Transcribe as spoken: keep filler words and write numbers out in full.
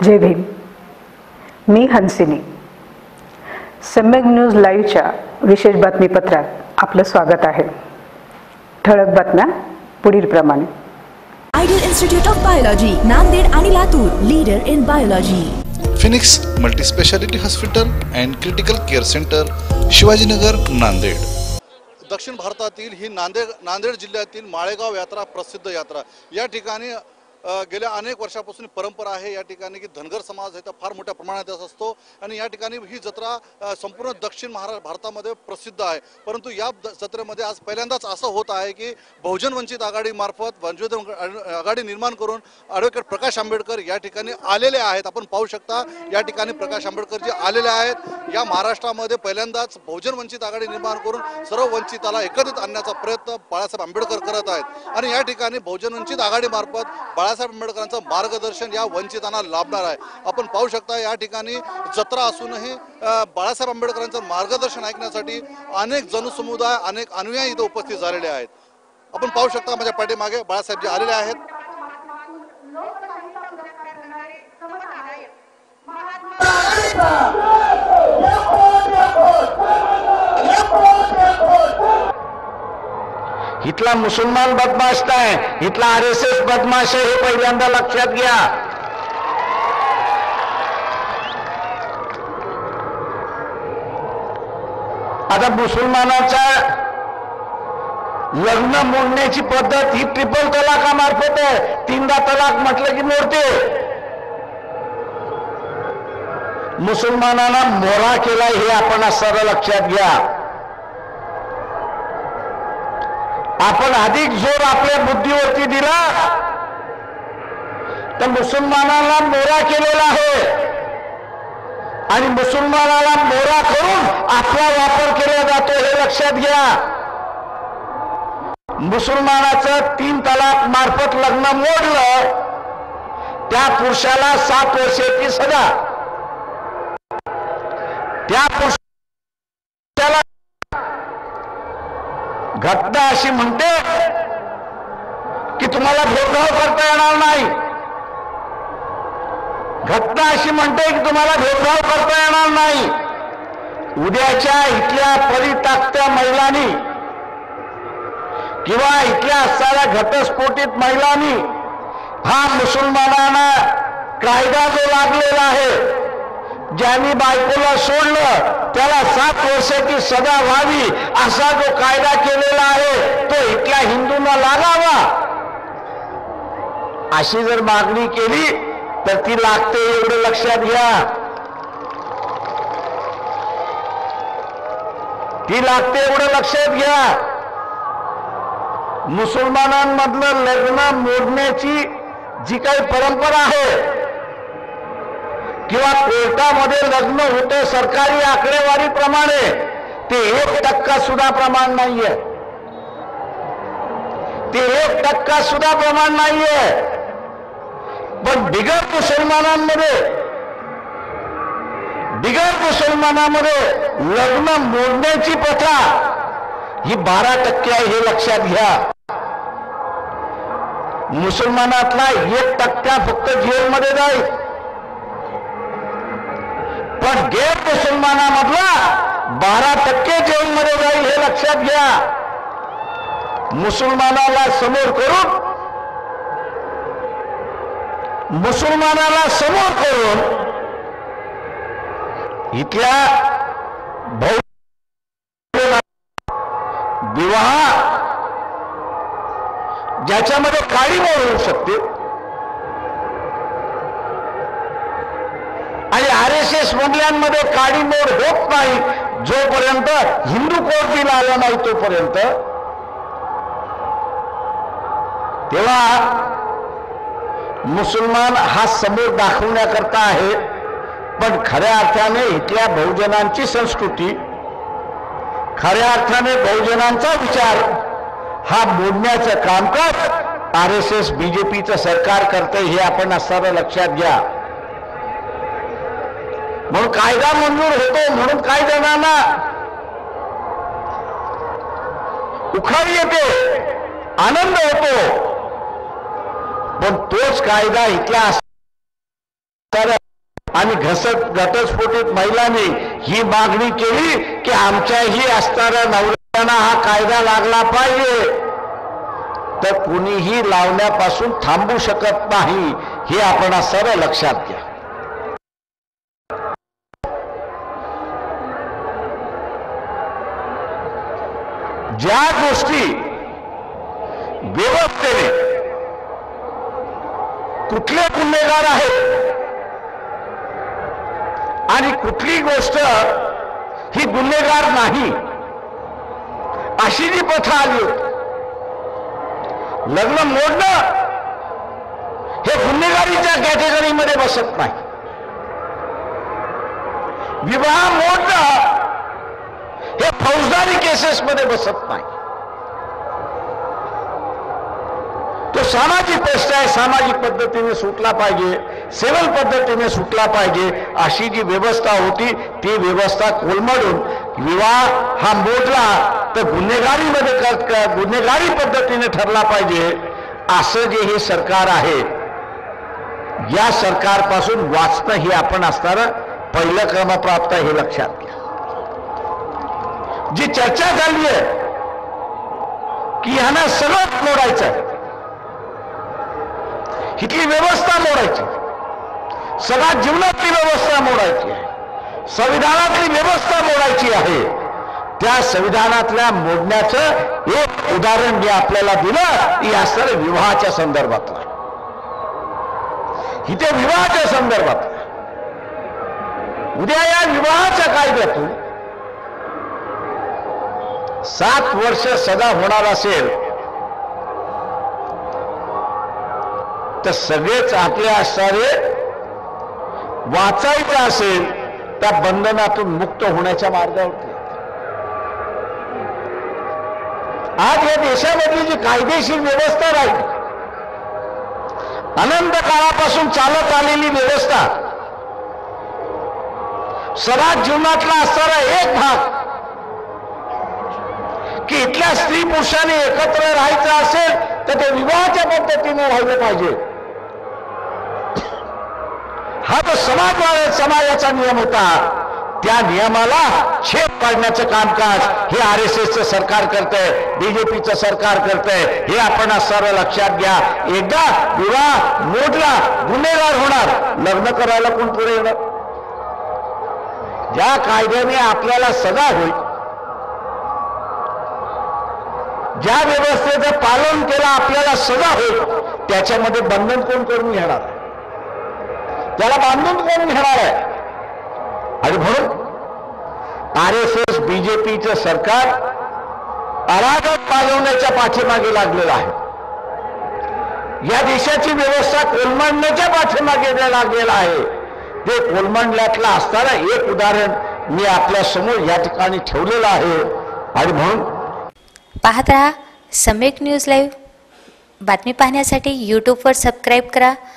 जय भीम. मी हंसिनी. सम्यक न्यूज लाईव्हच्या विशेष बातमीपत्रात आपलं स्वागत आहे. ठळक बातम्या पुढील प्रमाणे. Ideal institute of biology, Nanded आणि Latur, leader in biology. Phoenix multispeciality hospital and critical care centre, Shivajinagar, Nanded. दक्षिण भारतातील ही नांदेड नांदेड जिल्ह्यातील माळेगाव यात्रा प्रसिद्ध यात्रा. या ठिकाणी गेल्या अनेक वर्षापासून परंपरा आहे या ठिकाणी की धनगर समाज हे तर फार मोठ्या प्रमाणात असतो आणि या ठिकाणी ही जत्रा संपूर्ण दक्षिण महारा भारतामध्ये प्रसिद्ध आहे. परंतु या जत्रेमध्ये आज पहिल्यांदाच असं होत आहे की बहुजन वंचित आघाडीमार्फत वंचित आघाडी निर्माण करून ॲडव्होकेट प्रकाश आंबेडकर या ठिकाणी आलेले आहेत. आपण पाहू शकता या ठिकाणी प्रकाश आंबेडकर जे आलेले आहेत. या महाराष्ट्रामध्ये पहिल्यांदाच बहुजन वंचित आघाडी निर्माण करून सर्व वंचिताला एकत्रित आणण्याचा प्रयत्न बाळासाहेब आंबेडकर करत आहेत आणि या ठिकाणी बहुजन वंचित आघाडीमार्फत बाळासाहेब आंबेडकरांचं मार्गदर्शन या वंचितांना लाभणार आहे. आपण पाहू शकता या ठिकाणी जत्रा असूनही बाळासाहेब आंबेडकरांचं मार्गदर्शन ऐकण्यासाठी अनेक जनसमुदाय अनेक अनुयायी इथे उपस्थित झालेले आहेत. आपण पाहू शकता माझ्या पाठीमागे बाळासाहेब जे आलेले आहेत. इथला मुसलमान बदमाश नाही, इथला आर एस एस बदमाश आहे, हे पहिल्यांदा लक्षात घ्या. आता मुसलमानाचा लग्न मोडण्याची पद्धत ही ट्रिपल तलाकामार्फत आहे. तीनदा तलाक म्हटलं की मोडते. मुसलमानांना मोरा केला हे आपण सर्व लक्षात घ्या. आपण अधिक जोर आपल्या बुद्धीवरती दिला तर मुसलमानाला मोरा केलेला आहे आणि मुसलमानाला मोरा करून आपला वापर केला जातो हे लक्षात घ्या. मुसलमानाचं तीन तलाक मार्फत लग्न मोडलं त्या पुरुषाला सात वर्षाची सजा, त्या पुरुषाला घटना अशी म्हणते की तुम्हाला भेदभाव करता येणार नाही. घटना अशी म्हणते की तुम्हाला भेदभाव करता येणार नाही. उद्याच्या इथल्या परित्यक्त्या महिलांनी किंवा इथल्या असणाऱ्या घटस्फोटित महिलांनी हा मुसलमानांना कायदा जो लागलेला आहे, ज्यांनी बायकोला सोडलं त्याला सात वर्षाची सजा व्हावी असा जो कायदा केलेला आहे तो इथल्या हिंदूंना लागावा. अशी जर मागणी केली तर ती लागते एवढं लक्षात घ्या. ती लागते एवढं लक्षात घ्या. मुसलमानांमधलं लग्न मोडण्याची जी काही परंपरा आहे किंवा कोर्टामध्ये लग्न होते सरकारी आकडेवारीप्रमाणे ते एक टक्का सुद्धा प्रमाण नाहीये. ते एक टक्का सुद्धा प्रमाण नाहीये. पण बिगर मुसलमानांमध्ये बिगर मुसलमानांमध्ये लग्न मोडण्याची प्रथा ही बारा टक्के आहे हे लक्षात घ्या. मुसलमानातला एक टक्का फक्त जेलमध्ये जाईल पण गैर मुसलमानामधला बारा टक्के जेलमध्ये जाईल हे लक्षात घ्या. मुसलमानाला समोर करून मुसलमानाला समोर करून इथल्या विवाह ज्याच्यामध्ये काळीमोड होऊ शकते आणि आर एस एस मधल्यांमध्ये काडीमोड होत नाही जोपर्यंत हिंदू कोर्ट बिल आलं नाही तोपर्यंत. तेव्हा मुसलमान हा समोर दाखवण्याकरता आहे पण खऱ्या अर्थाने इथल्या बहुजनांची संस्कृती, खऱ्या अर्थाने बहुजनांचा विचार हा मोडण्याचं कामकाज आर एस एस बीजेपीचं सरकार करते हे आपण असणारं लक्षात घ्या. म्हणून कायदा मंजूर होतो म्हणून काही जणांना उखाण येते, आनंद होतो, पण तोच कायदा इथल्या आणि घसट घटस्फोटित महिलांनी ही मागणी केली की आमच्याही असणाऱ्या नवऱ्यांना हा कायदा लागला पाहिजे, तर कुणीही लावण्यापासून थांबू शकत नाही, हे आपण सर्व लक्षात घ्या. ज्या गोष्टी व्यवस्थेने कुठले गुन्हेगार आहेत आणि कुठली गोष्ट ही गुन्हेगार नाही अशी जी प्रथा आली होती, लग्न मोडणं हे गुन्हेगारीच्या कॅटेगरीमध्ये बसत नाही, विवाह मोडणं हे फौजदारी केसेस मध्ये बसत नाही. तो सामाजिक प्रश्न आहे, सामाजिक पद्धतीने सुटला पाहिजे, सिव्हिल पद्धतीने सुटला पाहिजे, अशी जी व्यवस्था होती ती व्यवस्था कोलमडून विवाह हा मोडला तर गुन्हेगारीमध्ये गुन्हेगारी पद्धतीने ठरला पाहिजे, असं जे हे सरकार आहे, या सरकारपासून वाचणं हे आपण असणारं पहिलं क्रमप्राप्त हे लक्षात घ्या. जी चर्चा झाली आहे की ह्यांना सगळं मोडायचं आहे, इथली व्यवस्था मोडायची, सगळ्या जीवनातली व्यवस्था मोडायची आहे, संविधानातली व्यवस्था मोडायची आहे. त्या संविधानातल्या मोडण्याचं एक उदाहरण मी आपल्याला दिलं की असणार विवाहाच्या संदर्भातलं. इथे विवाहाच्या संदर्भात उद्या या विवाहाच्या कायद्यातून सात वर्ष सजा होणार असेल तर सगळेच आपले असणारे वाचायचं असेल त्या बंधनातून मुक्त होण्याच्या मार्गावरती. आज या देशामधली जी कायदेशीर व्यवस्था राहील, अनंत काळापासून चालत आलेली व्यवस्था, समाज जीवनातला असणारा एक भाग की इथल्या स्त्री पुरुषांनी एकत्र राहायचं असेल तर ते विवाहाच्या पद्धतीने राहिलं पाहिजे, हा जो समाज समाजाचा नियम होता, त्या नियमाला छेद पाडण्याचं कामकाज हे आर एस एसचं सरकार करतंय, बीजेपीचं सरकार करतंय, हे आपण सर्व लक्षात घ्या. एकदा विवाह मोडला गुन्हेगार होणार, लग्न करायला कोण पुढे येणार? ज्या कायद्याने आपल्याला सजा होईल, ज्या व्यवस्थेचं पालन केलं आपल्याला सजा होईल, त्याच्यामध्ये बंधन कोण करून घेणार आहे? त्याला बांधून कोण घेणार आहे? आणि म्हणून आर एस एस बीजेपीचं सरकार अराजक पालवण्याच्या पाठीमागे लागलेलं आहे. या देशाची व्यवस्था कोलमडण्याच्या पाठीमागे लागलेला आहे. ते कोलमडल्यातलं असताना एक उदाहरण मी आपल्या समोर या ठिकाणी ठेवलेलं आहे. आणि म्हणून पाहत रहा सम्यक न्यूज लाईव्ह. बातमी पाहण्यासाठी यूट्यूबवर सबस्क्राईब करा,